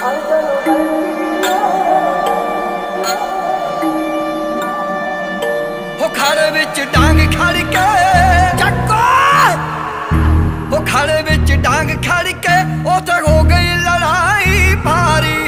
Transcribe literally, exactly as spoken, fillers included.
हो खड़े विच डांग खड़ के चक्को, हो खड़े विच डांग खड़ के ओ ते हो गई